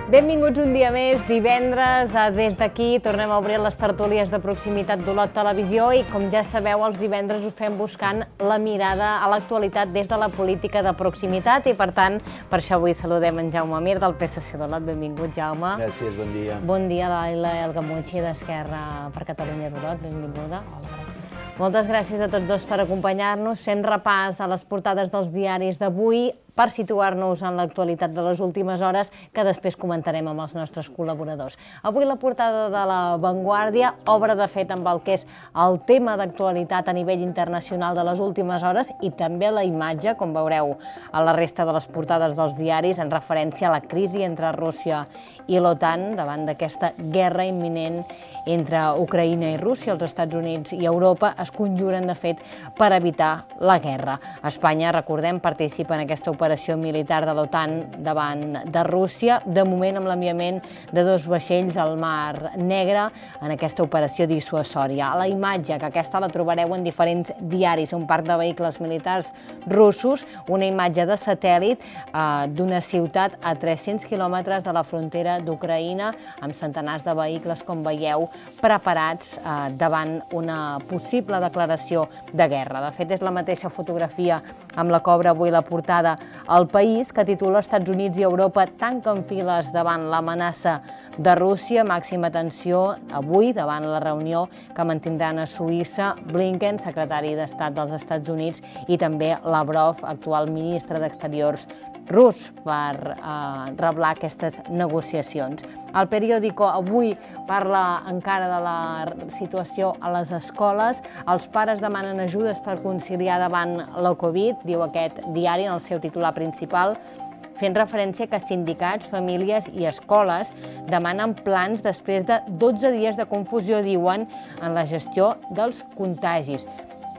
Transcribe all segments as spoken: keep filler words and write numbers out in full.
Benvinguts un dia més, divendres. Des d'aquí tornem a obrir les tertúlies de proximitat d'Olot Televisió i, com ja sabeu, els divendres ho fem buscant la mirada a l'actualitat des de la política de proximitat i, per tant, per això avui saludem en Jaume Mir del P S C d'Olot. Benvingut, Jaume. Gràcies, bon dia. Bon dia, Laila Elgamuchi d'Esquerra per Catalunya d'Olot. Benvinguda. Hola, gràcies. Moltes gràcies a tots dos per acompanyar-nos, fent repàs a les portades dels diaris d'avui per situar-nos en l'actualitat de les últimes hores, que després comentarem amb els nostres col·laboradors. Avui la portada de La Vanguardia obre de fet amb el que és el tema d'actualitat a nivell internacional de les últimes hores i també la imatge, com veureu a la resta de les portades dels diaris, en referència a la crisi entre Rússia i l'OTAN davant d'aquesta guerra imminent entre Ucraïna i Rússia. Els Estats Units i Europa es conjuren, de fet, per evitar la guerra. Espanya, recordem, participa en aquesta operació militar de l'OTAN davant de Rússia, de moment amb l'enviament de dos vaixells al Mar Negre en aquesta operació dissuasòria. La imatge, que aquesta la trobareu en diferents diaris, un parc de vehicles militars russos, una imatge de satèl·lit eh, d'una ciutat a tres-cents quilòmetres de la frontera d'Ucraïna, amb centenars de vehicles, com veieu, preparats eh, davant una possible declaració de guerra. De fet, és la mateixa fotografia amb la que obre avui la portada El País, que titula Estats Units i Europa tanquen files davant l'amenaça de Rússia. Màxima tensió avui davant la reunió que mantindran a Suïssa Blinken, secretari d'Estat dels Estats Units, i també Lavrov, actual ministre d'Exteriors rus, per eh, reblar aquestes negociacions. El periòdico avui parla encara de la situació a les escoles. Els pares demanen ajudes per conciliar davant la Covid, diu aquest diari en el seu titular principal, fent referència que sindicats, famílies i escoles demanen plans després de dotze dies de confusió, diuen, en la gestió dels contagis.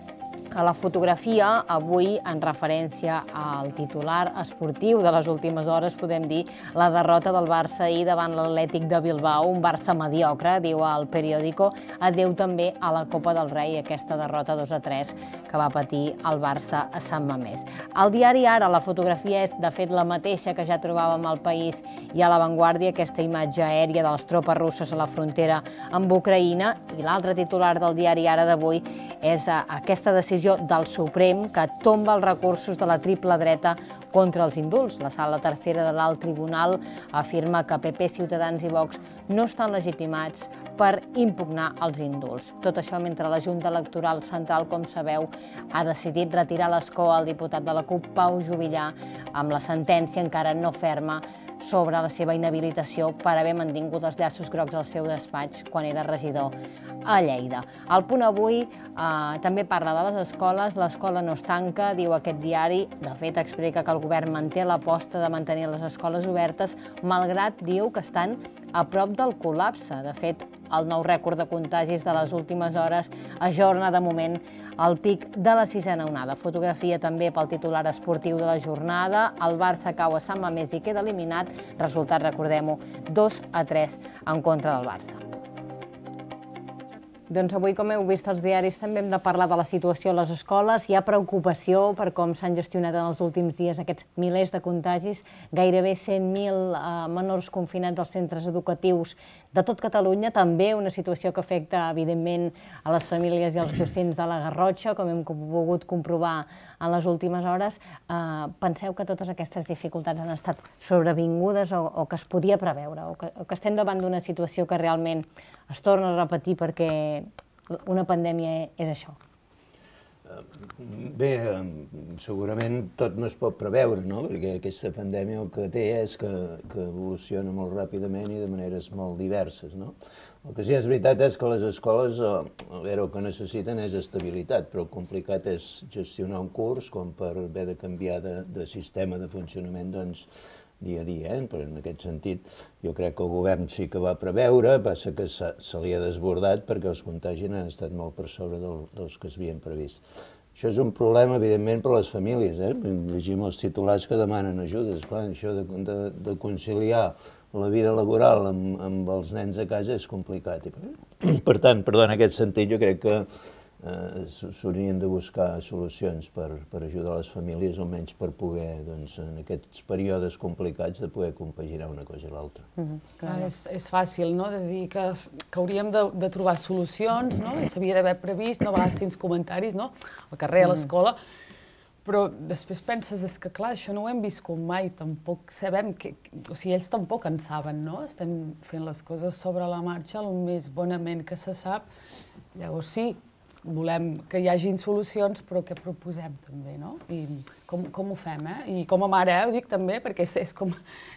A la fotografia, avui, en referència al titular esportiu de les últimes hores, podem dir la derrota del Barça ahir davant l'Atlètic de Bilbao, un Barça mediocre, diu el periòdico, adeu també a la Copa del Rei, aquesta derrota dos a tres que va patir el Barça a Sant Mamés. Al diari Ara, la fotografia és, de fet, la mateixa que ja trobàvem al País i a La Vanguardia, aquesta imatge aèria de les tropes russes a la frontera amb Ucraïna, i l'altre titular del diari Ara d'avui és aquesta decisió del Suprem que tomba els recursos de la triple dreta contra els indults. La sala tercera de l'Alt Tribunal afirma que P P, Ciutadans i Vox no estan legitimats per impugnar els indults. Tot això mentre la Junta Electoral Central, com sabeu, ha decidit retirar l'escó al diputat de la CUP, Pau Juvillà, amb la sentència encara no ferma sobre la seva inhabilitació per haver mantingut els llaços grocs al seu despatx quan era regidor a Lleida. El Punt Avui eh, també parla de les escoles. L'escola no es tanca, diu aquest diari. De fet, explica que el govern manté l'aposta de mantenir les escoles obertes, malgrat, diu, que estan a prop del col·lapse. De fet, el nou rècord de contagis de les últimes hores ajorna de moment el pic de la sisena onada. Fotografia també pel titular esportiu de la jornada. El Barça cau a Sant Mamés i queda eliminat. Resultat, recordem-ho, dos a tres en contra del Barça. Doncs avui, com heu vist als diaris, també hem de parlar de la situació a les escoles. Hi ha preocupació per com s'han gestionat en els últims dies aquests milers de contagis, gairebé cent mil eh, menors confinats als centres educatius de tot Catalunya, també una situació que afecta, evidentment, a les famílies i als docents de la Garrotxa, com hem pogut comprovar en les últimes hores. Eh, penseu que totes aquestes dificultats han estat sobrevingudes o, o que es podia preveure, o que, o que estem davant d'una situació que realment es torna a repetir perquè una pandèmia és això? Bé, segurament tot no es pot preveure, no? Perquè aquesta pandèmia el que té és que, que evoluciona molt ràpidament i de maneres molt diverses, no? El que sí és veritat és que les escoles, a veure, el que necessiten és estabilitat, però el complicat és gestionar un curs com per haver de canviar de, de sistema de funcionament, doncs, dia a dia, eh? Però en aquest sentit jo crec que el govern sí que va preveure, passa que se, se li ha desbordat perquè els contagis han estat molt per sobre del, dels que s'havien previst. Això és un problema, evidentment, per a les famílies, eh? Llegim els titulars que demanen ajudes, clar, això de, de, de conciliar la vida laboral amb, amb els nens a casa és complicat. I per, per tant, perdó, en aquest sentit jo crec que s'haurien de buscar solucions per ajudar les famílies, almenys per poder, en aquests períodes complicats, de poder compaginar una cosa i l'altra. És fàcil, no?, de dir que hauríem de trobar solucions, no?, i s'havia d'haver previst, no, a vegades tens comentaris, no?, al carrer, a l'escola, però després penses, és que clar, això no ho hem viscut mai, tampoc sabem que... O sigui, ells tampoc en saben, no? Estem fent les coses sobre la marxa el més bonament que se sap. Llavors sí, volem que hi hagin solucions, però què proposem també, no? I com ho fem, eh? I com a mare, ho dic també, perquè és com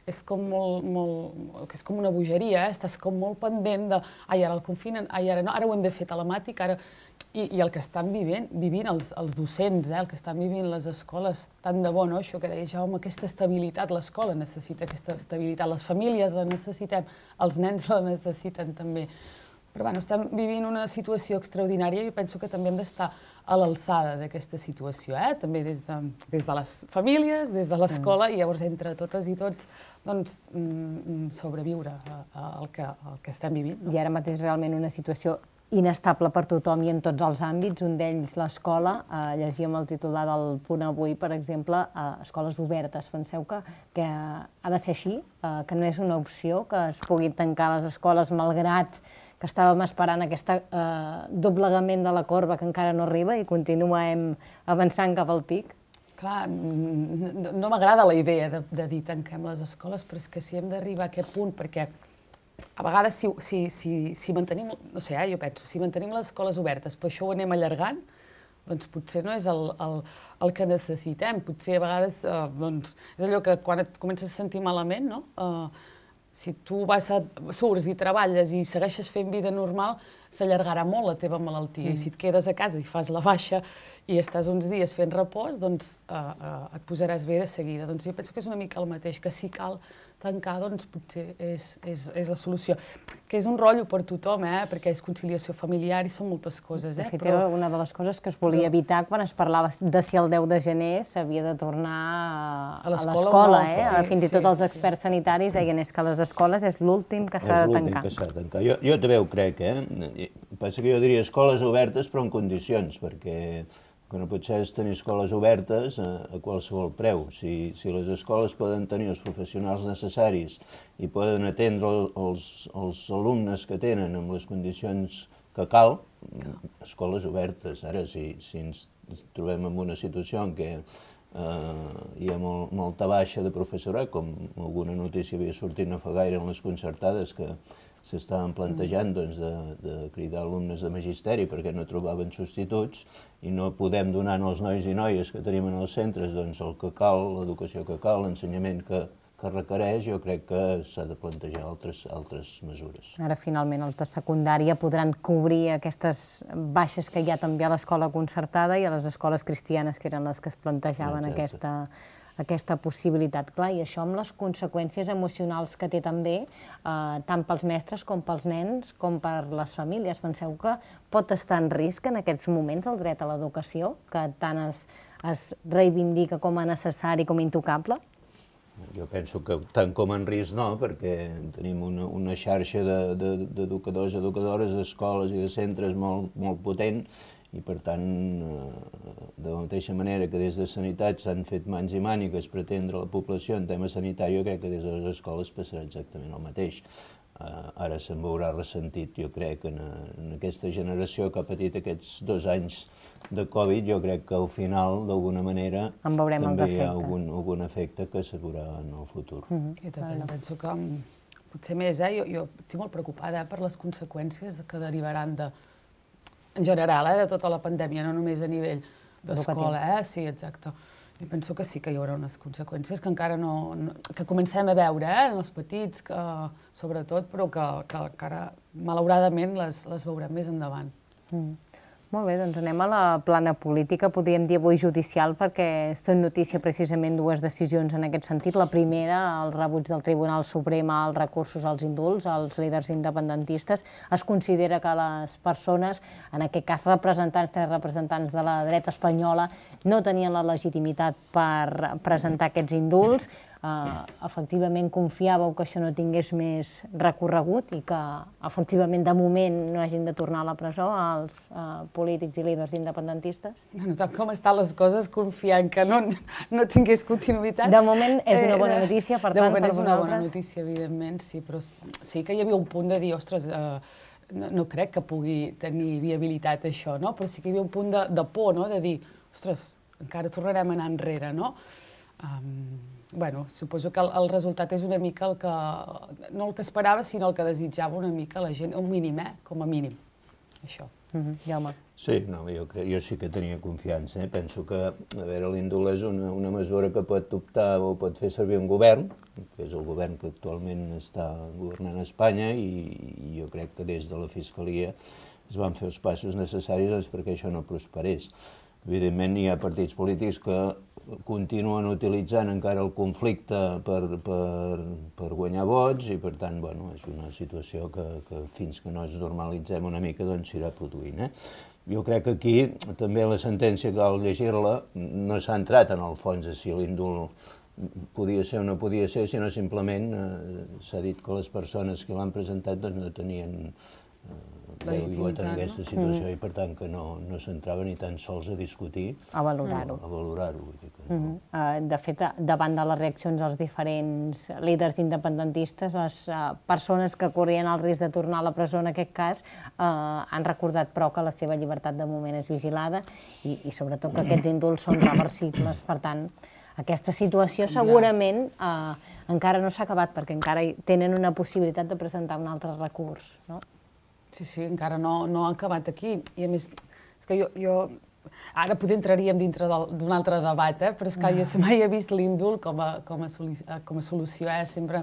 una bogeria, estàs com molt pendent de ai, ara el confinen, ai, ara no, ara ho hem de fer telemàtic, ara... I el que estan vivint els docents, el que estan vivint les escoles, tant de bo, no? Això que deia Jaume, aquesta estabilitat, l'escola necessita aquesta estabilitat, les famílies la necessitem, els nens la necessiten també. Però bueno, estem vivint una situació extraordinària i penso que també hem d'estar a l'alçada d'aquesta situació, també des de les famílies, des de l'escola, i llavors entre totes i tots sobreviure al que estem vivint. I ara mateix realment una situació inestable per tothom i en tots els àmbits, un d'ells l'escola. Llegíem el titular del Punt Avui, per exemple, escoles obertes. Penseu que ha de ser així, que no és una opció, que es puguin tancar les escoles malgrat que estàvem esperant aquest doblegament de la corba que encara no arriba i continuem avançant cap al pic? Clar, no m'agrada la idea de dir tanquem les escoles, però és que si hem d'arribar a aquest punt, perquè a vegades si mantenim, no sé, jo penso, si mantenim les escoles obertes, però això ho anem allargant, doncs potser no és el que necessitem. Potser a vegades és allò que quan et comences a sentir malament, no? Si tu surts i treballes i segueixes fent vida normal, s'allargarà molt la teva malaltia. I si et quedes a casa i fas la baixa i estàs uns dies fent repòs, doncs et posaràs bé de seguida. Doncs jo penso que és una mica el mateix, que si cal tancar, doncs potser és la solució. Que és un rotllo per tothom, perquè és conciliació familiar i són moltes coses. De fet, era una de les coses que es volia evitar quan es parlava de si el deu de gener s'havia de tornar a l'escola. Fins i tot els experts sanitaris deien que les escoles és l'últim que s'ha de tancar. És l'últim que s'ha de tancar. Jo també ho crec, eh? Passa que jo diria escoles obertes però en condicions, perquè el que no pot ser és tenir escoles obertes a qualsevol preu. Si les escoles poden tenir els professionals necessaris i poden atendre els alumnes que tenen amb les condicions que cal, escoles obertes. Ara, si ens trobem en una situació en què hi ha molta baixa de professorat, com alguna notícia havia sortit no fa gaire en les concertades, que s'estaven plantejant de cridar alumnes de magisteri perquè no trobaven substituts i no podem donar als nois i noies que tenim en els centres el que cal, l'educació que cal, l'ensenyament que requereix, jo crec que s'ha de plantejar altres mesures. Ara, finalment, els de secundària podran cobrir aquestes baixes que hi ha també a l'escola concertada i a les escoles cristianes, que eren les que es plantejaven aquesta aquesta possibilitat. Clar, i això amb les conseqüències emocionals que té també, tant pels mestres com pels nens, com per les famílies. Penseu que pot estar en risc en aquests moments el dret a l'educació, que tant es reivindica com a necessari, com a intocable? Jo penso que tant com en risc no, perquè tenim una xarxa d'educadors i educadores, d'escoles i de centres molt potent, i per tant, de la mateixa manera que des de Sanitat s'han fet mans i mànigues per atendre la població en tema sanitari, jo crec que des de les escoles passarà exactament el mateix. Ara se'n veurà ressentit, jo crec, en aquesta generació que ha patit aquests dos anys de Covid, jo crec que al final, d'alguna manera, també hi ha algun efecte que es veurà en el futur. Jo també penso que potser més, jo estic molt preocupada per les conseqüències que derivaran de en general, de tota la pandèmia, no només a nivell d'escola, sí, exacte. Jo penso que sí que hi haurà unes conseqüències que encara no... que comencem a veure en els petits, sobretot, però que encara, malauradament, les veurem més endavant. Molt bé, doncs anem a la plana política, podríem dir avui judicial, perquè són notícia precisament dues decisions en aquest sentit. La primera, el rebuig del Tribunal Suprem als recursos als indults, als líders independentistes. Es considera que les persones, en aquest cas representants, tres representants de la dreta espanyola, no tenien la legitimitat per presentar aquests indults. efectivament confiàveu que això no tingués més recorregut i que efectivament de moment no hagin de tornar a la presó els polítics i líders independentistes? Bueno, tal com estan les coses, confiant que no, no tingués continuïtat. De moment és una bona notícia, per tant, per vosaltres? De moment és una bona notícia, evidentment, sí, però sí que hi havia un punt de dir, ostres, no crec que pugui tenir viabilitat això, no? Però sí que hi havia un punt de por, no? De dir, ostres, encara tornarem a anar enrere, no? Bueno, suposo que el resultat és una mica el que, no el que esperava, sinó el que desitjava una mica la gent, un mínim, eh? Com a mínim, això. Jaume. Sí, no, jo, jo sí que tenia confiança. Penso que, a veure, l'indult és una, una mesura que pot optar o pot fer servir un govern, que és el govern que actualment està governant Espanya, i, i jo crec que des de la Fiscalia es van fer els passos necessaris doncs, perquè això no prosperés. Evidentment, hi ha partits polítics que continuen utilitzant encara el conflicte per, per, per guanyar vots i, per tant, bueno, és una situació que, que fins que no ens normalitzem una mica doncs s'irà produint. Eh? Jo crec que aquí també la sentència, que al llegir-la, no s'ha entrat en el fons de si l'indult podia ser o no podia ser, sinó simplement eh, s'ha dit que les persones que l'han presentat doncs, no tenien veu i vot en aquesta situació i, per tant, que no, no s'entrava ni tan sols a discutir, a valorar-ho. A valorar-ho. No. De fet, davant de les reaccions dels diferents líders independentistes, les persones que corrien el risc de tornar a la presó, en aquest cas, han recordat prou que la seva llibertat de moment és vigilada i, i sobretot que aquests indults són reversibles. Per tant, aquesta situació segurament encara no s'ha acabat, perquè encara tenen una possibilitat de presentar un altre recurs, no? Sí, sí, encara no, no ha acabat aquí. I a més, és que jo, jo ara potser entraríem dintre d'un altre debat, eh? Però és que jo mai he vist l'indult com a, com a, com a solució. Eh? Sempre,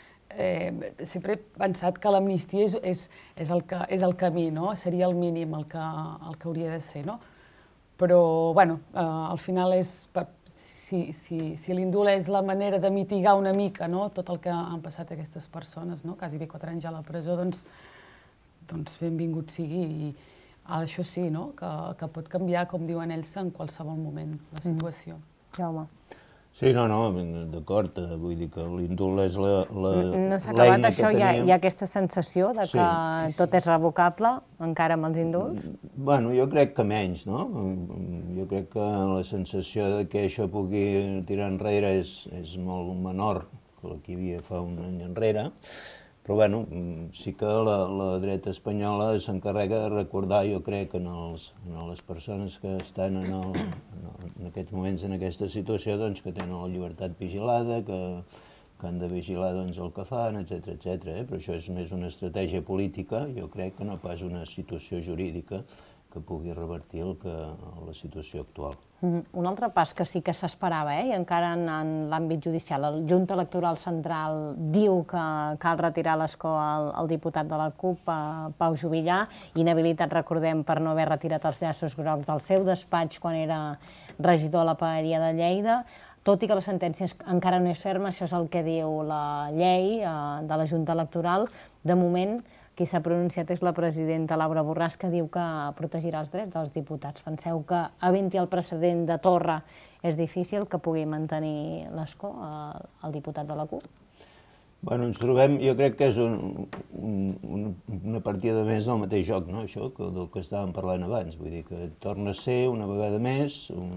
eh, sempre he pensat que l'amnistia és, és, és, el que, és el camí, no? Seria el mínim el que, el que hauria de ser, no? Però, bueno, eh, al final és, per, si, si, si l'indult és la manera de mitigar una mica, no? Tot el que han passat aquestes persones, no? Quasi bé quatre anys a la presó, doncs, doncs benvingut sigui. I ara això sí, no? Que, que pot canviar, com diuen ells, en qualsevol moment la situació. Mm. Jaume. Sí, no, no, d'acord, vull dir que l'indult és la, la, no s'ha acabat això, hi ha, hi ha aquesta sensació de que sí, sí, tot sí. és revocable, encara amb els indults? Bueno, jo crec que menys, no? Jo crec que la sensació de que això pugui tirar enrere és, és molt menor que la que hi havia fa un any enrere. Però, bueno, sí que la, la dreta espanyola s'encarrega de recordar, jo crec, en, els, en les persones que estan en, el, en aquests moments en aquesta situació, doncs, que tenen la llibertat vigilada, que, que han de vigilar doncs, el que fan, etcètera, etcètera. Eh? Però això és més una estratègia política, jo crec, que no pas una situació jurídica que pugui revertir el que, la situació actual. Mm-hmm. Un altre pas que sí que s'esperava, eh? I encara en, en l'àmbit judicial, la Junta Electoral Central diu que cal retirar l'escó al, al diputat de la CUP, eh, Pau Juvillà, inhabilitat, recordem, per no haver retirat els llaços grocs del seu despatx quan era regidor a la paeria de Lleida. Tot i que la sentència encara no és ferma, això és el que diu la llei eh, de la Junta Electoral. De moment, qui s'ha pronunciat és la presidenta Laura Borràs, que diu que protegirà els drets dels diputats. Penseu que, havent-hi el precedent de Torra, és difícil que pugui mantenir l'escó el diputat de la CUP? Bueno, ens trobem, jo crec que és un, un, una partida més del mateix joc, no? Això, que, del que estàvem parlant abans. Vull dir que torna a ser, una vegada més, un,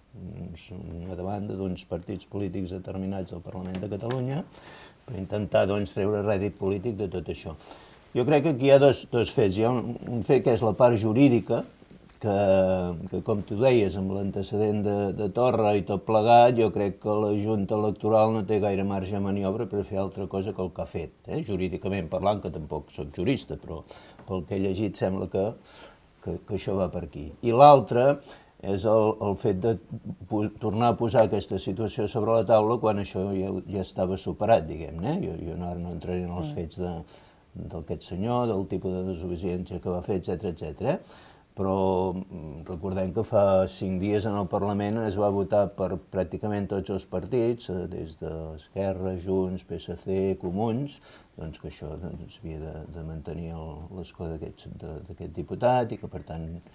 una demanda d'uns partits polítics determinats del Parlament de Catalunya per intentar doncs, treure rèdit polític de tot això. Jo crec que aquí hi ha dos, dos fets. Hi ha un, un fet que és la part jurídica, que, que com tu deies, amb l'antecedent de, de Torra i tot plegat, jo crec que la Junta Electoral no té gaire marge de maniobra per fer altra cosa que el que ha fet. Eh? Jurídicament parlant, que tampoc soc jurista, però pel que he llegit sembla que, que, que això va per aquí. I l'altre és el, el fet de tornar a posar aquesta situació sobre la taula quan això ja, ja estava superat, diguem-ne. Jo, jo no, no entraré en els fets de d'aquest senyor, del tipus de desobediència que va fer, etcètera, etcètera. Però recordem que fa cinc dies en el Parlament es va votar per pràcticament tots els partits, des d'Esquerra, Junts, P S C, Comuns, doncs que això doncs, havia de, de mantenir l'escó d'aquest diputat i que, per tant,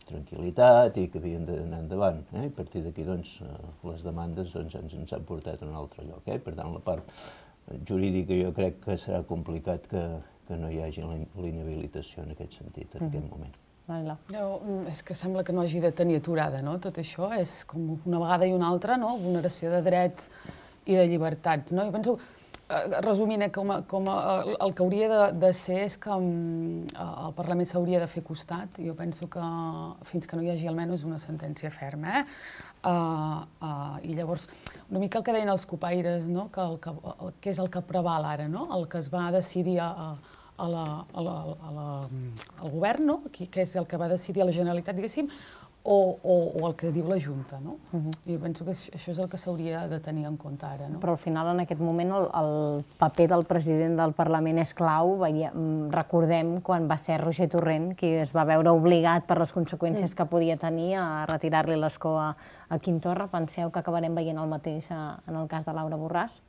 tranquil·litat i que havien d'anar endavant. Eh? I a partir d'aquí, doncs, les demandes doncs, ens, ens han portat a un altre lloc. Eh? Per tant, la part jurídica jo crec que serà complicat que, que no hi hagi l'inhabilitació en aquest sentit, en aquest moment. No, és que sembla que no hagi de tenir aturada, no? Tot això és com una vegada i una altra, no? Vulneració de drets i de llibertats, no? Jo penso, resumint, com, com el que hauria de, de ser és que el Parlament s'hauria de fer costat. Jo penso que fins que no hi hagi almenys una sentència ferma, eh? Uh, uh, I llavors, una mica el que deien els copaires, no? Que, el, que, el, que és el que preval ara, no? El que es va decidir a, a la, a la, a la, al govern, no? Que és el que va decidir a la Generalitat, diguéssim, o, o, o el que diu la Junta, no? Uh-huh. Jo penso que això és el que s'hauria de tenir en compte ara, no? Però al final, en aquest moment, el, el paper del president del Parlament és clau. Recordem quan va ser Roger Torrent qui es va veure obligat per les conseqüències mm. que podia tenir a retirar-li l'escó a, a Quim Torra. Penseu que acabarem veient el mateix en el cas de Laura Borràs?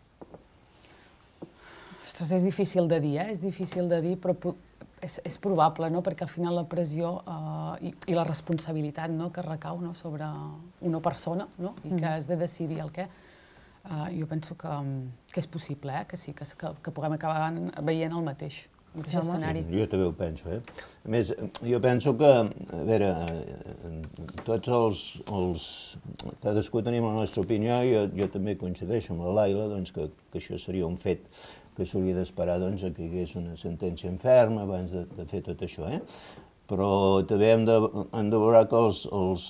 Ostres, és difícil de dir, eh? És difícil de dir, però és, és probable, no? Perquè al final la pressió eh, i, i la responsabilitat, no? Que recau, no? Sobre una persona, no? I que has de decidir el què. Eh, jo penso que, que és possible, eh? Que sí, que, que, que puguem acabar veient el mateix. Sí, jo també ho penso, eh? A més, jo penso que, a veure, tots els... els cadascú tenim la nostra opinió, jo, jo també coincideixo amb la Laila, doncs, que, que això seria un fet que s'hauria d'esperar doncs, que hi hagués una sentència en ferm abans de, de fer tot això. Eh? Però també hem de, hem de veure que els, els,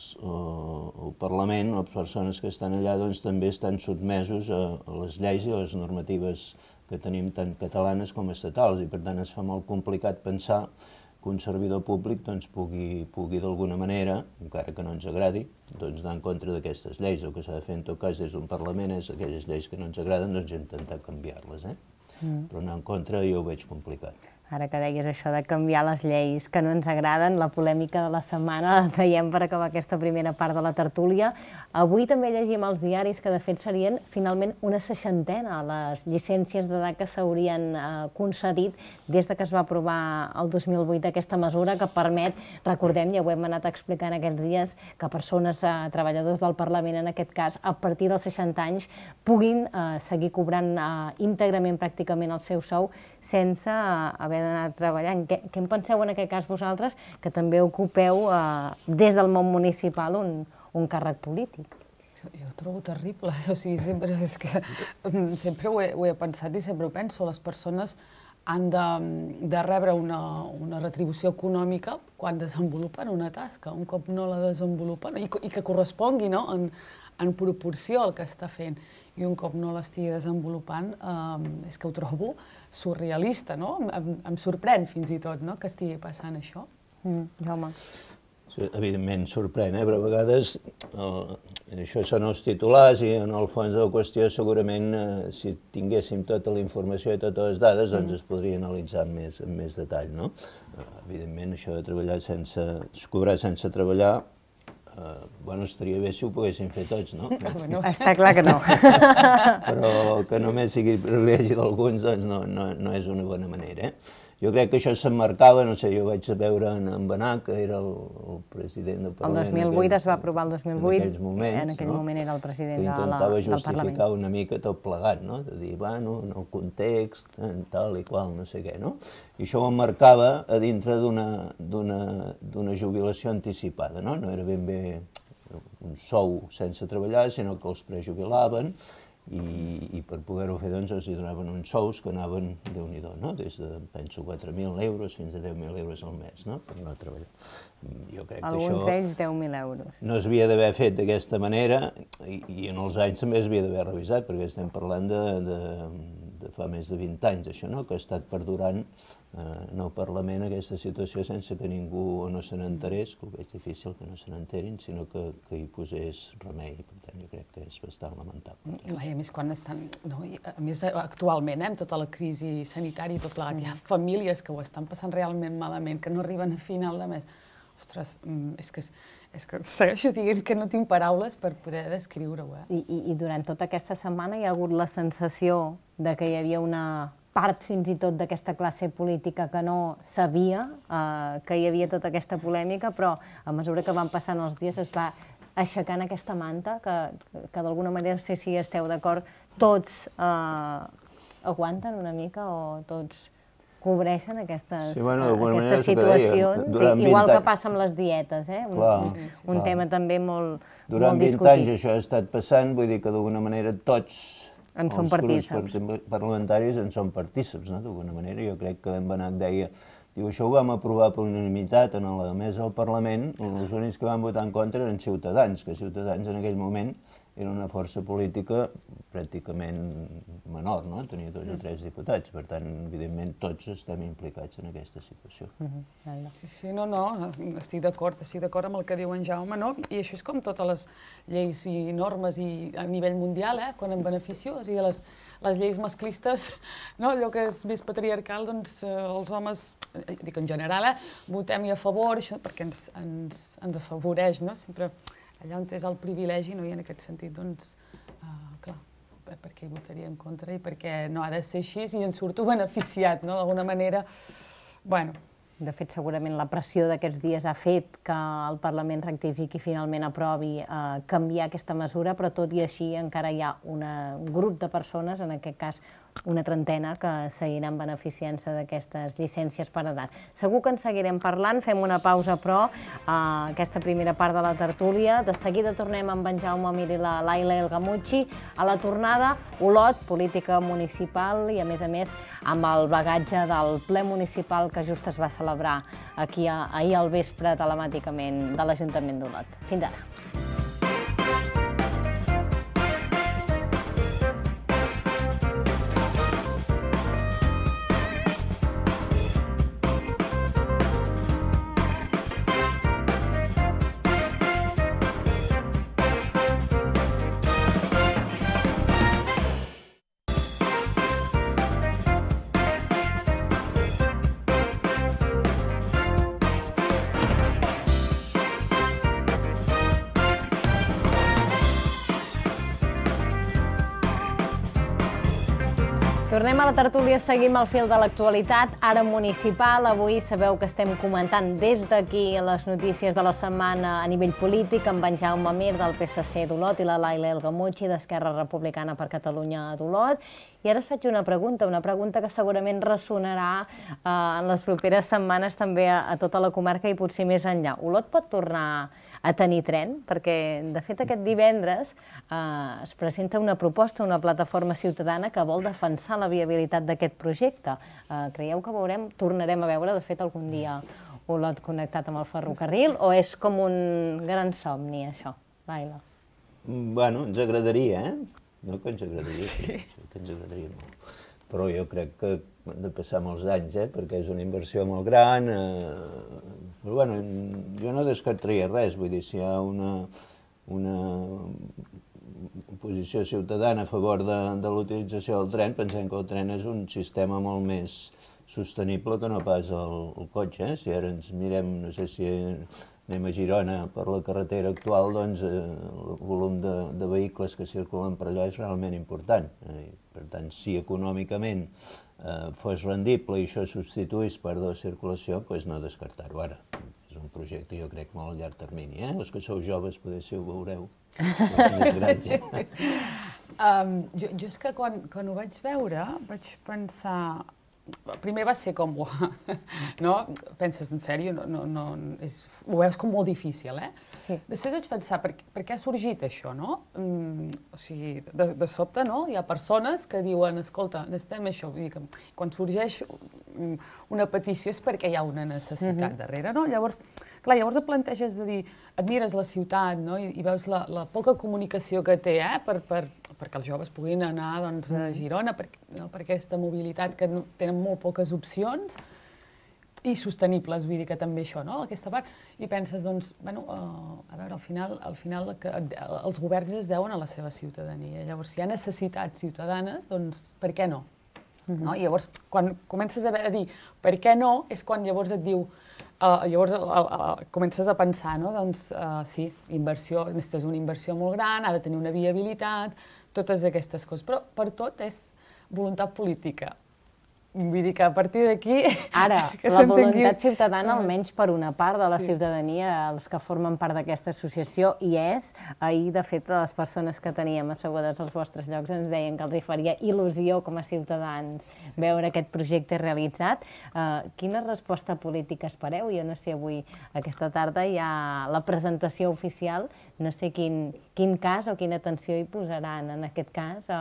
uh, el Parlament, les persones que estan allà, doncs, també estan sotmesos a, a les lleis i a les normatives que tenim tant catalanes com estatals, i per tant es fa molt complicat pensar que un servidor públic doncs, pugui, pugui d'alguna manera, encara que no ens agradi, doncs, anar en contra d'aquestes lleis. El que s'ha de fer en tot cas des d'un Parlament és aquelles lleis que no ens agraden, doncs intentar canviar-les. Eh? Mm. Però anar en contra jo ho veig complicat. Ara que deies això de canviar les lleis que no ens agraden, la polèmica de la setmana la traiem per acabar aquesta primera part de la tertúlia. Avui també llegim als diaris que de fet serien finalment una seixantena les llicències d'edat que s'haurien eh, concedit des de que es va aprovar el dos mil vuit aquesta mesura que permet, recordem, ja ho hem anat explicant aquests dies, que persones, eh, treballadors del Parlament en aquest cas, a partir dels seixanta anys puguin eh, seguir cobrant eh, íntegrament pràcticament el seu sou sense eh, haver d'anar treballant. Què, què en penseu en aquest cas vosaltres, que també ocupeu eh, des del món municipal un, un càrrec polític? Jo, jo ho trobo terrible, o sigui, sempre, és que, sempre ho he, ho he pensat i sempre ho penso, les persones han de, de rebre una, una retribució econòmica quan desenvolupen una tasca, un cop no la desenvolupen, i, i que correspongui, no?, en, en proporció al que està fent. I un cop no l'estigui desenvolupant, eh, és que ho trobo surrealista, no? Em, em sorprèn fins i tot, no?, que estigui passant això. Mm, Jaume. Sí, evidentment sorprèn, eh? Però a vegades eh, això són els titulars i en el fons de la qüestió segurament eh, si tinguéssim tota la informació i totes les dades doncs mm. es podria analitzar amb més, amb més detall, no? Eh, evidentment això de treballar sense, cobrar sense treballar, Uh, bueno, estaria bé si ho poguéssim fer tots, no? Bueno, està clar que no. Però que només sigui privilegi d'alguns, doncs no, no, no és una bona manera, eh? Jo crec que això s'emmarcava, no sé, jo vaig veure en, en Benach, que era el, el president del Parlament. El dos mil vuit es va aprovar el dos mil vuit, en aquells moments, en aquell no? moment era el president de la, del Parlament. Que intentava justificar Parlament. una mica tot plegat, no? De dir, bueno, en el context, en tal i qual, no sé què, no? I això ho emmarcava a dintre d'una jubilació anticipada, no? No era ben bé un sou sense treballar, sinó que els prejubilaven, i, i per poder-ho fer doncs els hi donaven uns sous que anaven, Déu-n'hi-do, no? Des de, penso, quatre mil euros fins a deu mil euros al mes, no? Per no treballar. Jo crec Alguns que això d'ells deu mil euros. No s'havia d'haver fet d'aquesta manera i, i en els anys també s'havia d'haver revisat, perquè estem parlant de, de, de fa més de vint anys, això, no? Que ha estat perdurant eh, en el Parlament aquesta situació sense que ningú no se n'enterés, que ho veig difícil que no se n'enterin, sinó que, que hi posés remei. Per tant, jo crec que és bastant lamentable. I a més, quan estan, no, a més actualment, eh, amb tota la crisi sanitària i tot plegat, hi ha famílies que ho estan passant realment malament, que no arriben a final de mes. Ostres, és que, és que segueixo dient que no tinc paraules per poder descriure-ho. Eh? I, i, I durant tota aquesta setmana hi ha hagut la sensació de que hi havia una part fins i tot d'aquesta classe política que no sabia que hi havia tota aquesta polèmica, però a mesura que van passant els dies es va aixecant aquesta manta que d'alguna manera, no sé si esteu d'acord, tots aguanten una mica o tots cobreixen aquestes situacions, igual que passa amb les dietes, un tema també molt discutit. Durant vint anys això ha estat passant, vull dir que d'alguna manera tots els grups parlamentaris en són partíceps, d'alguna manera. Jo crec que en Benach deia, diu, això ho vam aprovar per unanimitat en la mesa del Parlament, els únics que van votar en contra eren Ciutadans, que Ciutadans en aquell moment era una força política pràcticament menor, no? Tenia dos o tres diputats, per tant, evidentment, tots estem implicats en aquesta situació. Sí, sí, no, no, estic d'acord, estic d'acord amb el que diu en Jaume, no? I això és com totes les lleis i normes a nivell mundial, quan en beneficio, o sigui, les lleis masclistes, allò que és més patriarcal, doncs els homes, dic en general, votem-hi a favor, perquè ens afavoreix, no? Sempre allà on és el privilegi, i en aquest sentit, doncs, clar, perquè hi votaria en contra i perquè no ha de ser així i en surto beneficiat, no? D'alguna manera, bueno. De fet, segurament la pressió d'aquests dies ha fet que el Parlament rectifiqui i finalment aprovi canviar aquesta mesura, però tot i així encara hi ha un grup de persones, en aquest cas una trentena, que seguiran beneficiant-se d'aquestes llicències per edat. Segur que en seguirem parlant, fem una pausa, però, aquesta primera part de la tertúlia. De seguida tornem amb en Jaume Mir i la Laila El Gamuchi. A la tornada, Olot, política municipal i, a més a més, amb el bagatge del ple municipal que just es va celebrar aquí ahir al vespre telemàticament de l'Ajuntament d'Olot. Fins ara. Tornem a la tertúlia, seguim el fil de l'actualitat, ara municipal. Avui sabeu que estem comentant des d'aquí les notícies de la setmana a nivell polític amb en Jaume Mir del P S C d'Olot i la Laila El Gamuchi d'Esquerra Republicana per Catalunya d'Olot. I ara us faig una pregunta, una pregunta que segurament ressonarà en les properes setmanes també a tota la comarca i potser més enllà. Olot pot tornar a tenir tren? Perquè, de fet, aquest divendres es presenta una proposta, una plataforma ciutadana que vol defensar la viabilitat d'aquest projecte. Creieu que veurem, tornarem a veure, de fet, algun dia Olot connectat amb el ferrocarril, o és com un gran somni, això? Laila. Bueno, ens agradaria, eh? No que ens agradaria, sí, que ens agradaria molt. Però jo crec que han de passar molts anys, eh? Perquè és una inversió molt gran. Però bueno, jo no descartaria res, vull dir, si hi ha una posició ciutadana a favor de l'utilització del tren, pensem que el tren és un sistema molt més sostenible que no pas el cotxe. Si ara ens mirem, no sé si anem a Girona per la carretera actual, doncs el volum de vehicles que circulen per allà és realment important. Per tant, si econòmicament fos rendible i això substituís per de circulació, doncs no descartar-ho ara. És un projecte, jo crec, molt a llarg termini. Els que sou joves, potser ho veureu. Jo és que quan ho vaig veure vaig pensar... Primer va ser com, no? Penses, en sèrio, ho veus com molt difícil, eh? Després vaig pensar, per què ha sorgit això, no? O sigui, de sobte, no? Hi ha persones que diuen, escolta, necessitem això. Vull dir que quan sorgeix una petició és perquè hi ha una necessitat darrere, no? Llavors, clar, llavors et planteges de dir, admires la ciutat, no? I veus la poca comunicació que té, eh? Perquè els joves puguin anar a Girona, per aquesta mobilitat que tenen molt poques opcions i sostenibles, vull dir que també això, no? Aquesta part. I penses, doncs, bueno, a veure, al final els governs es deuen a la seva ciutadania. Llavors, si hi ha necessitats ciutadanes, doncs, per què no? Llavors, quan comences a dir per què no, és quan llavors et diu, llavors comences a pensar, no? Doncs, sí, inversió, necessites una inversió molt gran, ha de tenir una viabilitat, totes aquestes coses. Però per tot és voluntat política. Vull dir que a partir d'aquí... Ara, la voluntat ciutadana, almenys per una part de la ciutadania, els que formen part d'aquesta associació, hi és. Ahir, de fet, les persones que teníem assegudes als vostres llocs ens deien que els hi faria il·lusió com a ciutadans veure aquest projecte realitzat. Quina resposta política espereu? Jo no sé, avui, aquesta tarda, hi ha la presentació oficial. No sé quin cas o quina atenció hi posaran, en aquest cas,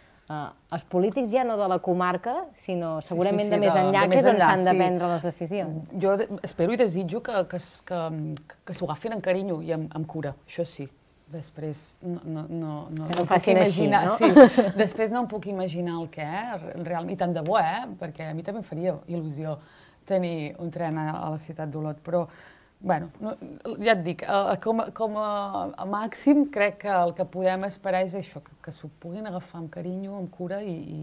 els polítics ja no de la comarca, sinó segurament de més enllà, que és on s'han de prendre les decisions. Jo espero i desitjo que s'ho agafin amb carinyo i amb cura, això sí. Després no ho facin així, no? Sí, després no em puc imaginar el què, realment, i tant de bo, eh? Perquè a mi també em faria il·lusió tenir un tren a la ciutat d'Olot, però Bueno, ja et dic, com a màxim crec que el que podem esperar és això, que s'ho puguin agafar amb carinyo, amb cura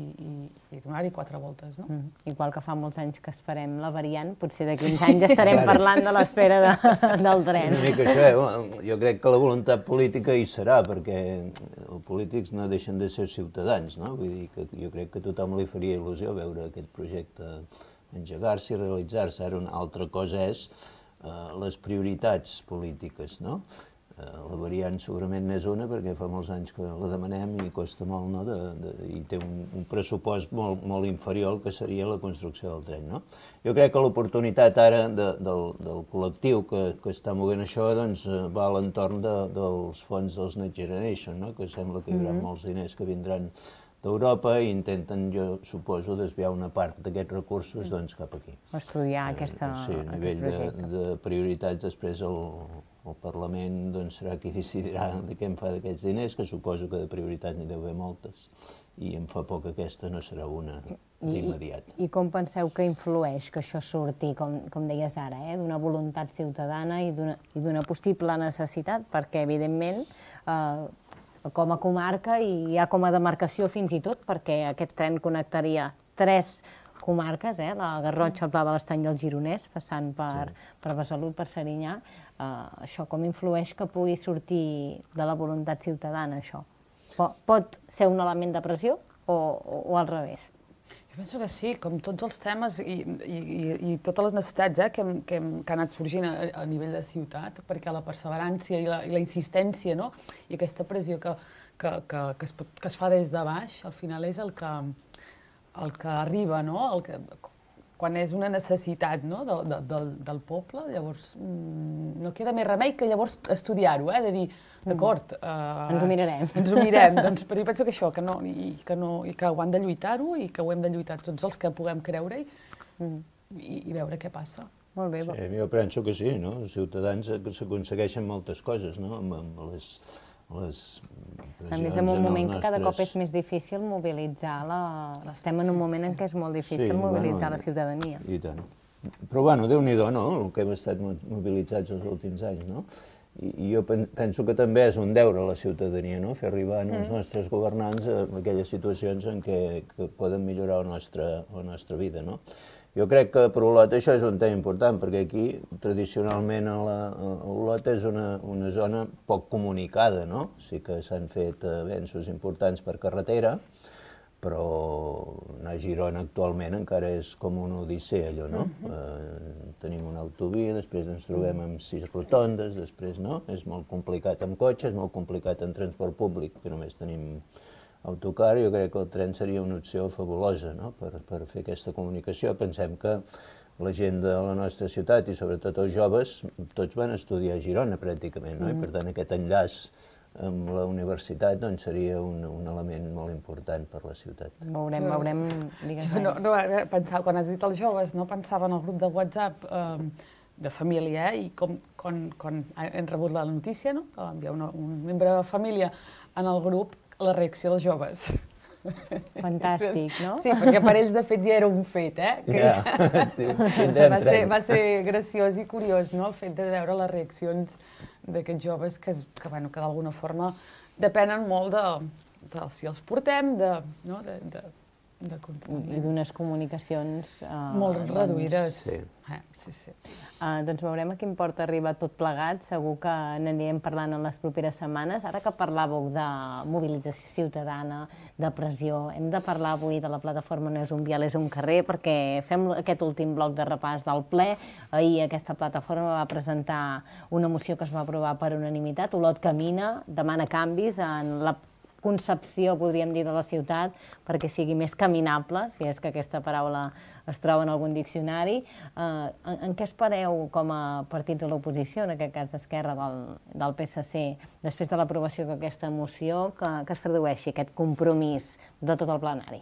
i donar-hi quatre voltes, no? Igual que fa molts anys que esperem la variant, potser d'aquí uns anys estarem parlant de l'espera del tren. Una mica això, eh? Jo crec que la voluntat política hi serà, perquè els polítics no deixen de ser ciutadans, no? Vull dir que jo crec que a tothom li faria il·lusió veure aquest projecte engegar-se i realitzar-se. Ara una altra cosa és les prioritats polítiques, no? La variant segurament n'és una, perquè fa molts anys que la demanem i costa molt, no? I té un pressupost molt inferior al que seria la construcció del tren, no? Jo crec que l'oportunitat ara del col·lectiu que està movent això va a l'entorn dels fons dels Next Generation, no? Que sembla que hi haurà molts diners que vindran d'Europa i intenten, jo suposo, desviar una part d'aquests recursos cap aquí. Estudiar aquest projecte. Sí, a nivell de prioritats, després el Parlament serà qui decidirà de què en fa d'aquests diners, que suposo que de prioritats n'hi deu haver moltes, i em fa por que aquesta no serà una d'immediat. I com penseu que influeix que això surti, com deies ara, d'una voluntat ciutadana i d'una possible necessitat? Perquè, evidentment, com a comarca i ja com a demarcació fins i tot, perquè aquest tren connectaria tres comarques, la Garrotxa, el Pla de l'Estany i el Gironès, passant per Besalú, per Serinyà. Això com influeix que pugui sortir de la voluntat ciutadana, això? Pot ser un element de pressió o al revés? Jo penso que sí, com tots els temes i totes les necessitats que han anat sorgint a nivell de ciutat, perquè la perseverància i la insistència i aquesta pressió que es fa des de baix, al final és el que arriba, quan és una necessitat del poble, llavors no queda més remei que llavors estudiar-ho, de dir, d'acord... Ens ho mirarem. Ens ho mirem, però jo penso que això, i que ho han de lluitar-ho i que ho hem de lluitar tots els que puguem creure-hi i veure què passa. Molt bé. Jo penso que sí, no? Els ciutadans s'aconsegueixen moltes coses, no? Amb les... A més, en un moment que cada cop és més difícil mobilitzar la... Estem en un moment en què és molt difícil mobilitzar la ciutadania. I tant. Però, bueno, Déu-n'hi-do, no?, el que hem estat mobilitzats els últims anys, no? I jo penso que també és un deure a la ciutadania, no?, fer arribar als nostres governants a aquelles situacions en què poden millorar la nostra vida, no? Jo crec que per Olot això és un tema important, perquè aquí, tradicionalment, Olot és una zona poc comunicada, no? Sí que s'han fet avenços importants per carretera, però anar a Girona actualment encara és com una odissea, allò, no? Tenim una autovia, després ens trobem amb sis rotondes, després, no? És molt complicat amb cotxe, és molt complicat amb transport públic, que només tenim autocar. Jo crec que el tren seria una opció fabulosa per fer aquesta comunicació. Pensem que la gent de la nostra ciutat i sobretot els joves, tots van estudiar a Girona pràcticament, i per tant aquest enllaç amb la universitat seria un element molt important per la ciutat. Veurem, veurem... Quan has dit els joves, no pensava en el grup de WhatsApp de família i quan hem rebut la notícia, que va enviar un membre de família en el grup, la reacció dels joves. Fantàstic, no? Sí, perquè per ells de fet ja era un fet, eh? Va ser graciós i curiós, no?, el fet de veure les reaccions d'aquests joves que d'alguna forma depenen molt de si els portem, de constantment. I d'unes comunicacions... Molt reduïdes. Sí. Sí, sí. Doncs veurem a quin port arriba tot plegat. Segur que n'anirem parlant en les properes setmanes. Ara que parlàveu de mobilització ciutadana, de pressió, hem de parlar avui de la plataforma No és un vial, és un carrer, perquè fem aquest últim bloc de repàs del ple. Ahir aquesta plataforma va presentar una moció que es va aprovar per unanimitat. Olot camina, demana canvis en la concepció, podríem dir, de la ciutat perquè sigui més caminable, si és que aquesta paraula es troba en algun diccionari. En què espereu com a partits de l'oposició, en aquest cas d'Esquerra, del P S C, després de l'aprovació d'aquesta moció, que es tradueixi aquest compromís de tot el plenari?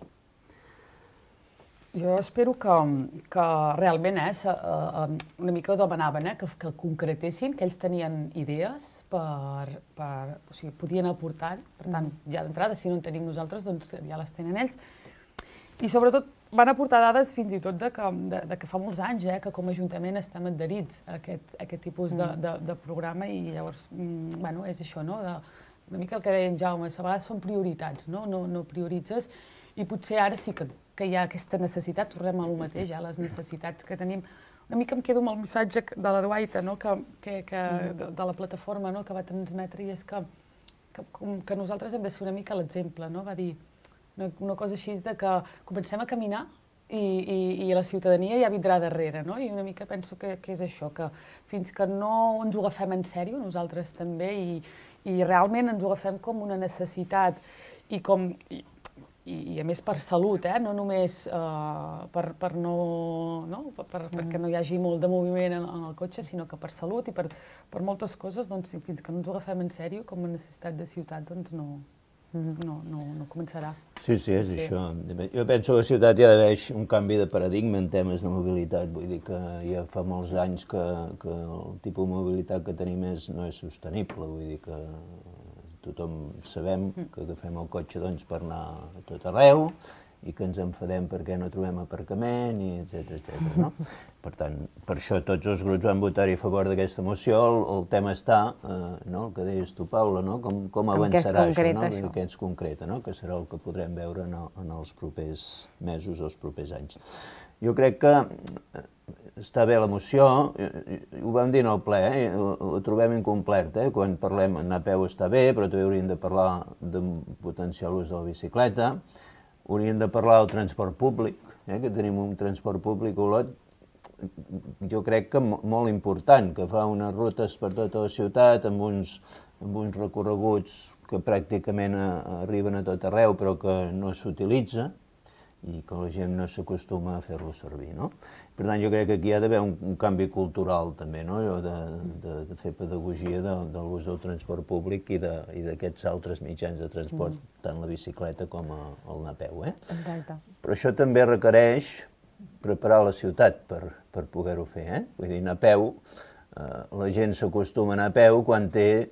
Jo espero que realment una mica ho demanaven, que concretessin, que ells tenien idees per... O sigui, podien aportar, per tant, ja d'entrada, si no en tenim nosaltres, doncs ja les tenen ells. I sobretot van aportar dades fins i tot de que fa molts anys que com a Ajuntament estem adherits a aquest tipus de programa i llavors, bueno, és això, no? Una mica el que deia en Jaume, a vegades són prioritats, no? No prioritzes i potser ara sí que que hi ha aquesta necessitat, tornem a lo mateix, ja les necessitats que tenim. Una mica em quedo amb el missatge de la Duaita, de la plataforma que va transmetre, i és que nosaltres hem de ser una mica l'exemple. Va dir una cosa així de que comencem a caminar i la ciutadania ja vindrà darrere. I una mica penso que és això, que fins que no ens ho agafem en sèrio, nosaltres també, i realment ens ho agafem com una necessitat i com... i a més per salut, no només perquè no hi hagi molt de moviment en el cotxe, sinó que per salut i per moltes coses, doncs fins que no ens ho agafem en sèrio com a necessitat de ciutat, doncs no començarà. Sí, sí, és això. Jo penso que la ciutat ja ha d'haver un canvi de paradigma en temes de mobilitat, vull dir que ja fa molts anys que el tipus de mobilitat que tenim no és sostenible, vull dir que tothom sabem que agafem el cotxe per anar a tot arreu i que ens enfadem perquè no trobem aparcament, etcètera. Per tant, per això tots els grups van votar-hi a favor d'aquesta moció. El tema està, el que deies tu, Paula, com avançarà això, què ens concreta, que serà el que podrem veure en els propers mesos o els propers anys. Jo crec que està bé la moció, ho vam dir en el ple, ho trobem incomplert, quan parlem anar a peu està bé, però també hauríem de parlar de potenciar l'ús de la bicicleta, hauríem de parlar del transport públic, que tenim un transport públic a Olot, jo crec que molt important, que fa unes rutes per tota la ciutat, amb uns recorreguts que pràcticament arriben a tot arreu, però que no s'utilitza, i que la gent no s'acostuma a fer-lo servir. Per tant, jo crec que aquí hi ha d'haver un canvi cultural també, de fer pedagogia de l'ús del transport públic i d'aquests altres mitjans de transport, tant la bicicleta com el anar a peu. Però això també requereix preparar la ciutat per poder-ho fer. Vull dir, anar a peu, la gent s'acostuma a anar a peu quan té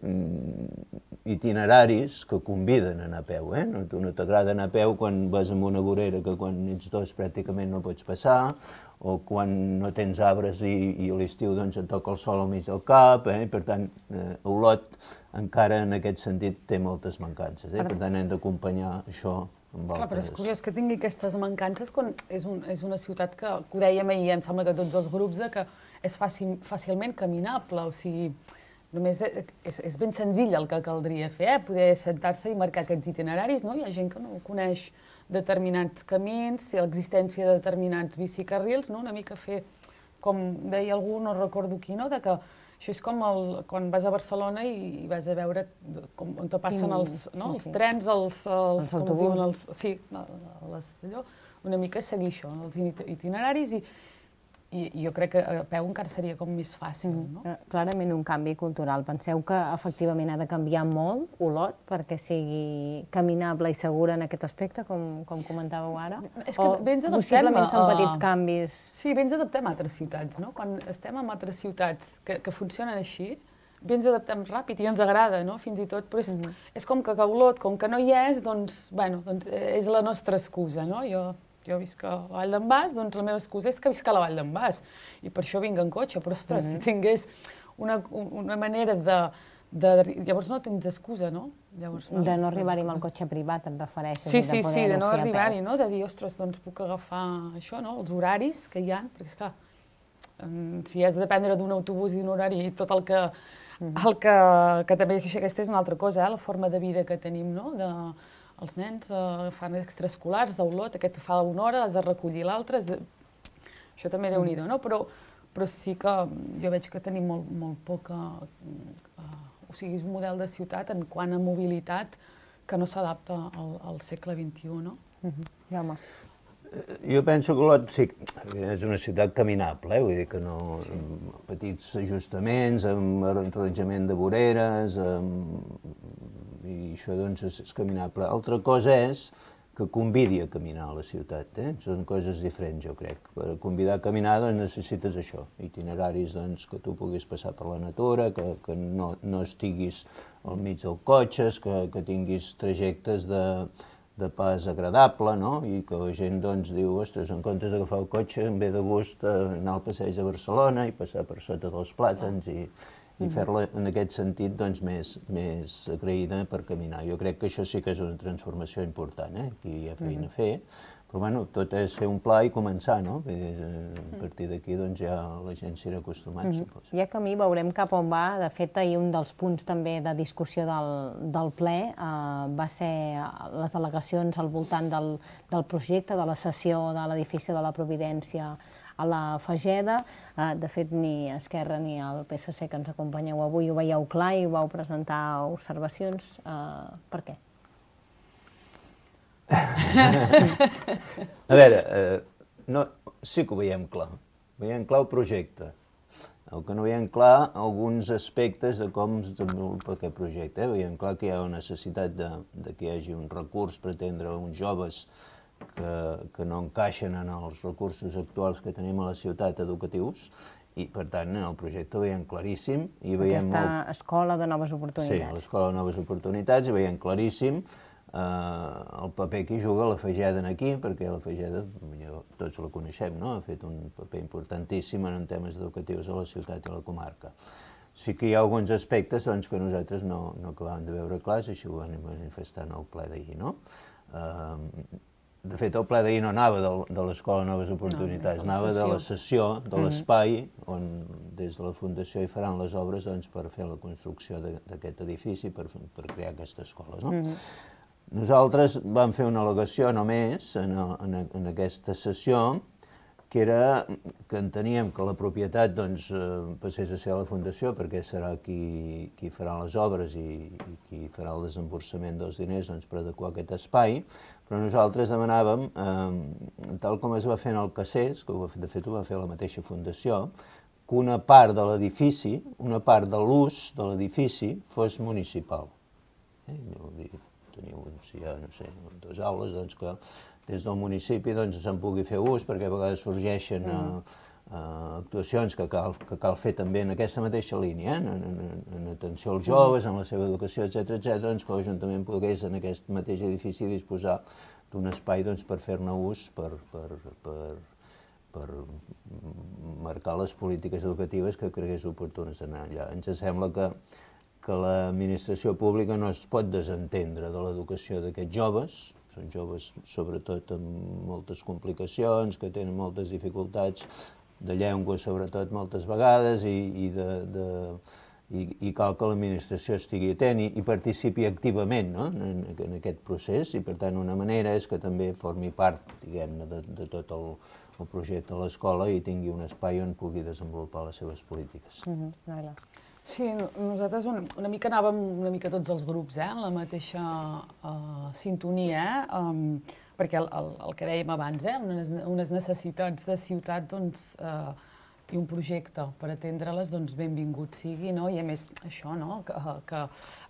itineraris que conviden a anar a peu. Tu no t'agrada anar a peu quan vas amb una vorera que quan ets dos pràcticament no pots passar, o quan no tens arbres i a l'estiu et toca el sol al mig del cap. Per tant, Olot encara en aquest sentit té moltes mancances. Per tant, hem d'acompanyar això amb altres... Clar, però és curiós que tingui aquestes mancances quan és una ciutat que, ho dèiem ahir, em sembla que tots els grups, que és fàcilment caminable, o sigui... Només és ben senzill el que caldria fer, poder sentar-se i marcar aquests itineraris. Hi ha gent que no coneix determinats camins, l'existència de determinats bicicarrils, una mica fer, com deia algú, no recordo qui, que això és com quan vas a Barcelona i vas a veure on te passen els trens, els autobusos, sí, una mica seguir això, els itineraris, i jo crec que a peu encara seria com més fàcil. Clarament un canvi cultural. Penseu que efectivament ha de canviar molt Olot perquè sigui caminable i segura en aquest aspecte, com comentàveu ara? O possiblement són petits canvis? Sí, bé ens adaptem a altres ciutats. Quan estem en altres ciutats que funcionen així, bé ens adaptem ràpid i ens agrada, fins i tot, però és com que a Olot, com que no hi és, doncs és la nostra excusa. Jo visc a la Vall d'en Bas, doncs la meva excusa és que visc a la Vall d'en Bas i per això vinc en cotxe, però ostres, si tingués una manera de... Llavors no tens excusa, no? De no arribar-hi amb el cotxe privat, et refereixes? Sí, sí, sí, de no arribar-hi, no? De dir, ostres, doncs puc agafar això, no? Els horaris que hi ha, perquè, esclar, si has de dependre d'un autobús i d'un horari i tot el que... El que, que també aquesta és una altra cosa, eh? La forma de vida que tenim, no? De, els nens eh, fan extraescolars, a Olot, aquest fa una hora, has de recollir l'altre, de... això també déu-n'hi-do, no? Però, però sí que jo veig que tenim molt, molt poca... Eh, o sigui, és un model de ciutat en quant a mobilitat que no s'adapta al, al segle vint-i-u, no? Uh-huh. I home... Jo penso que Olot sí, és una ciutat caminable, eh? Vull dir que no... Amb petits ajustaments, amb arranjament de voreres, amb... i això doncs és, és caminable. Altra cosa és que convidi a caminar a la ciutat, eh? Són coses diferents, jo crec. Per convidar a caminar doncs, necessites això, itineraris doncs, que tu puguis passar per la natura, que, que no, no estiguis al mig del cotxe, que, que tinguis trajectes de... de pas agradable, no? I que la gent doncs diu, ostres, en comptes d'agafar el cotxe em ve de gust anar al passeig de Barcelona i passar per sota dels plàtans i, i fer-la en aquest sentit doncs més, més agraïda per caminar. Jo crec que això sí que és una transformació important, eh? Aquí hi ha feina a fer, però bueno, tot és fer un pla i començar, no? A partir d'aquí doncs ja la gent s'hi ha acostumat, suposo. Ja camí veurem cap on va. De fet, ahir un dels punts també de discussió del, del ple eh, va ser les delegacions al voltant del, del projecte, de la cessió de l'edifici de la Providència a la Fageda. Eh, de fet, ni Esquerra ni el P S C que ens acompanyeu avui ho veieu clar i vau presentar observacions. Eh, per què? A veure, eh, no, sí que ho veiem clar. Veiem clar el projecte. El que no veiem clar, alguns aspectes de com es desenvolupa aquest projecte. Eh? Veiem clar que hi ha una necessitat de, de que hi hagi un recurs per atendre uns joves que, que no encaixen en els recursos actuals que tenim a la ciutat educatius, i per tant en el projecte ho veiem claríssim. I veiem Aquesta molt... escola de noves oportunitats. Sí, l'escola de noves oportunitats, i veiem claríssim Uh, el paper que hi juga la Fageda aquí, perquè la Fageda, tots la coneixem, no? Ha fet un paper importantíssim en temes educatius a la ciutat i a la comarca. Sí que hi ha alguns aspectes doncs, que nosaltres no, no acabàvem de veure clars, i això ho vam manifestar en el ple d'ahir, no? Uh, de fet, el ple d'ahir no anava de, de l'Escola Noves Oportunitats, no, anava de la sessió, de l'espai on des de la Fundació hi faran les obres doncs, per fer la construcció d'aquest edifici, per, per crear aquesta escola, no? Mm-hmm. Nosaltres vam fer una al·legació només en, en, en aquesta sessió, que era que enteníem que la propietat doncs, passés a ser a la Fundació, perquè serà qui, qui farà les obres i, i qui farà el desemborsament dels diners doncs, per adequar aquest espai, però nosaltres demanàvem, eh, tal com es va fer en el Cassés, que de fet ho va fer la mateixa Fundació, que una part de l'edifici, una part de l'ús de l'edifici fos municipal. Eh? Vull dir, teniu, si hi ha, no sé, dues aules, doncs que des del municipi doncs, se'n pugui fer ús, perquè a vegades sorgeixen mm. uh, actuacions que cal, que cal fer també en aquesta mateixa línia, eh? en, en, en atenció als joves, en la seva educació, etcètera, etcètera, doncs que l'Ajuntament pogués en aquest mateix edifici disposar d'un espai doncs, per fer-ne ús, per, per, per, per marcar les polítiques educatives que cregués oportunes anar allà. Ens sembla que que l'administració pública no es pot desentendre de l'educació d'aquests joves, són joves sobretot amb moltes complicacions, que tenen moltes dificultats de llengua sobretot moltes vegades i, i, de, de, i, i cal que l'administració estigui atent i, i participi activament, no? en, en aquest procés, i per tant una manera és que també formi part, diguem-ne, de, de tot el, el projecte de l'escola i tingui un espai on pugui desenvolupar les seves polítiques. Mm-hmm. Sí, nosaltres una, una mica anàvem una mica tots els grups, eh, en la mateixa uh, sintonia, eh, um, perquè el, el, el que dèiem abans, eh, unes, unes necessitats de ciutat, doncs, uh, i un projecte per atendre-les, doncs benvingut sigui, no? I a més, això, no? Que, que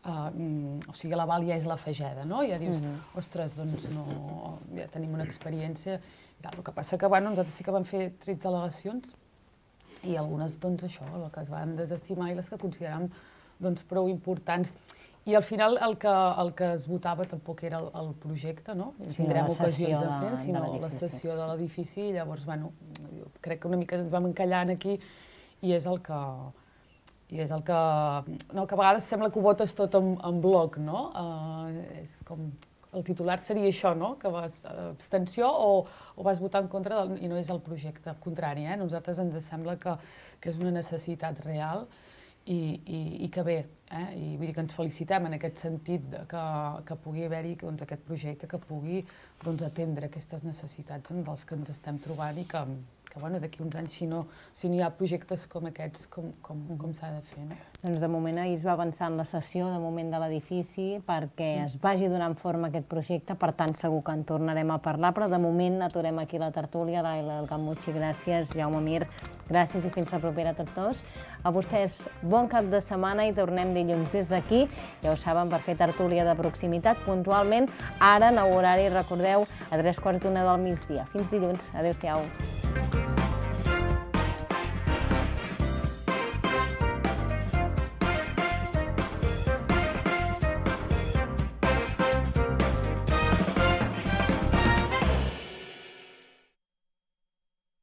uh, o sigui, la Val ja és la Fageda, no? Ja dius, mm-hmm. ostres, doncs no, ja tenim una experiència. Ja, el que passa que, bueno, nosaltres sí que vam fer tretze al·legacions, i algunes, doncs, això, el que es van desestimar i les que consideràvem, doncs, prou importants. I al final el que, el que es votava tampoc era el, el projecte, no? Sí, tindrem no ocasions de, de fer, sinó de la sessió de l'edifici, i llavors, bueno, crec que una mica ens vam encallar aquí i és el que, I és el que, no, que a vegades sembla que ho votes tot en, en bloc, no? Uh, és com, el titular seria això, no? Que vas abstenció o, o vas votar en contra del, i no és el projecte, al contrari, eh? A nosaltres ens sembla que, que és una necessitat real i, i, i que bé, eh? I vull dir que ens felicitem en aquest sentit de que, que pugui haver-hi doncs, aquest projecte que pugui doncs, atendre aquestes necessitats en els que ens estem trobant i que, que bueno, d'aquí uns anys, si no, si no hi ha projectes com aquests, com, com, com s'ha de fer. No? Doncs de moment ahir es va avançar en la sessió de moment de l'edifici perquè es vagi donant forma a aquest projecte, per tant segur que en tornarem a parlar, però de moment aturem aquí la tertúlia. Laila del Camutxi, gràcies. Jaume Mir, gràcies i fins la propera a tots dos. A vostès, bon cap de setmana i tornem dilluns des d'aquí. Ja ho saben, per fer tertúlia de proximitat puntualment, ara, nou horari, recordeu, a tres quarts d'una del migdia. Fins dilluns. Adéu-siau.